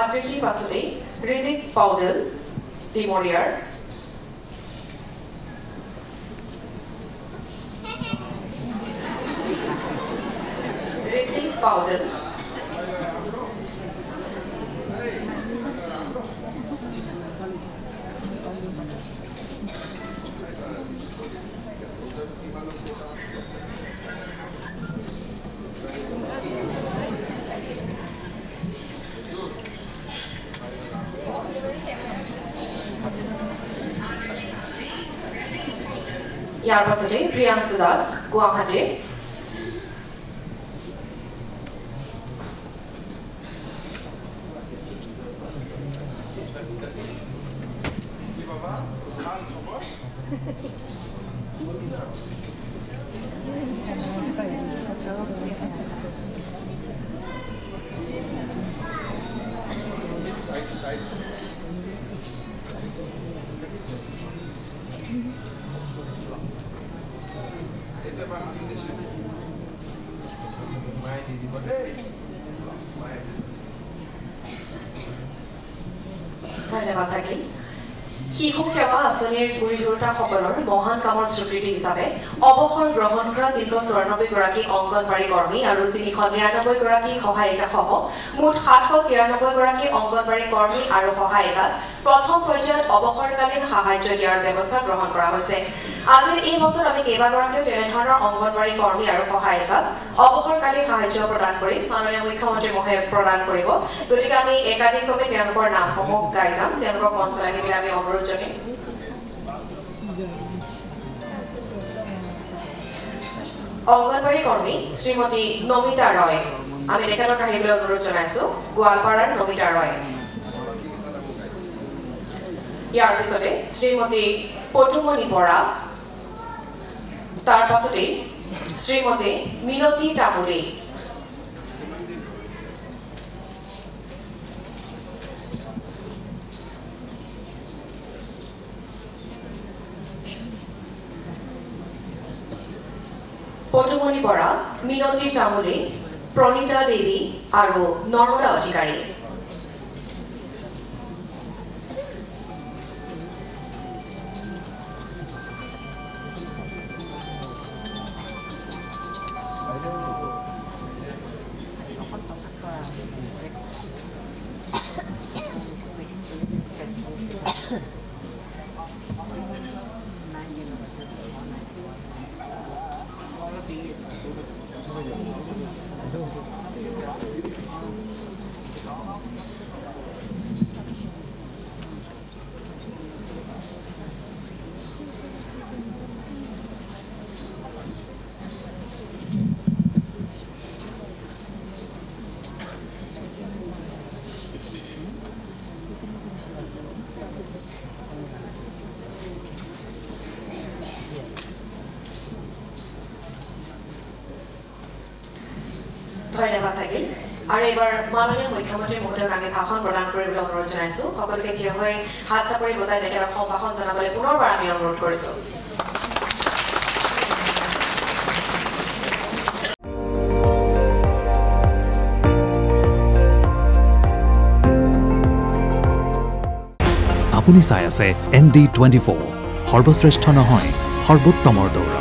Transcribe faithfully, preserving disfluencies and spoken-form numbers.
আকৃতি পাছতে ঋদিক পাউডেল ডিমৰিয়াৰ ঋদিক পাউডেল ইয়াৰ পাছতে প্ৰিয়াংশু দাস গুৱাহাটী ধন্যবাদ থাকিল শিশু সেৱা আঁচনিৰ গুৰিধৰোতাসকলৰ মহান কামৰ স্বীকৃতি হিচাপে অৱসৰ গ্ৰহণ কৰা তিনিশ চৌৰানব্বৈ গৰাকী অংগনবাড়ী কৰ্মী আৰু তিনিশ নিৰানব্বৈ গৰাকী সহায়িকা সহ মুঠ সাতশ তিৰানব্বৈ গৰাকী অংগনবাড়ী কৰ্মী আৰু সহায়িকাক প্ৰথম পৰ্যায়ত অৱসৰকালীন সাহায্য দিয়াৰ ব্যৱস্থা গ্ৰহণ কৰা হৈছে আজিৰ এই মঞ্চত আমি কেইবাগৰাকীও তেনেধৰণৰ অংগনবাড়ী কৰ্মী আৰু সহায়িকাক অৱসৰকালীন সাহায্য প্ৰদান কৰি মাননীয় মুখ্যমন্ত্ৰী মহোদয়ে প্ৰদান কৰিব গতিকে আমি একাধিক্ৰমে তেওঁলোকৰ নামসমূহ গাই যাম তেওঁলোকক মঞ্চলৈ আহিবলৈ আমি অনুৰোধ জনাম অংগনবাড়ী কৰ্মী শ্ৰীমতী নমিতা ৰয় আমি তেখেতক আহিবলৈ অনুৰোধ জনাইছো গোৱালপাৰাৰ নমিতা ৰয় ইয়াৰ পিছতে শ্ৰীমতী পটুমণি বৰা তাৰ পাছতে শ্ৰীমতী মিনতী তামুলী পটুমণি বৰা মিনতী তামুলী প্ৰণীতা দেৱী আৰু নৰ্মদা অধিকাৰী ধন্যবাদ থাকিল আৰু এবাৰ মাননীয় মুখ্যমন্ত্ৰী মহোদয়ক আমি ভাষণ প্ৰদান কৰিবলৈ অনুৰোধ জনাইছো সকলোকে থিয় হৈ হাত চাপৰি বজাই তেখেতক সম্ভাষণ জনাবলৈ পুনৰবাৰ আমি অনুৰোধ কৰিছো আপুনি চাই আছে এন ডি টুৱেণ্টি ফ'ৰ সৰ্বশ্ৰেষ্ঠ নহয় সৰ্বোত্তমৰ দৌৰা